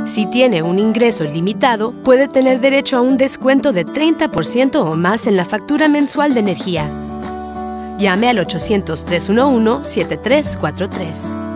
Si tiene un ingreso limitado, puede tener derecho a un descuento de 30% o más en la factura mensual de energía. Llame al 800-311-7343.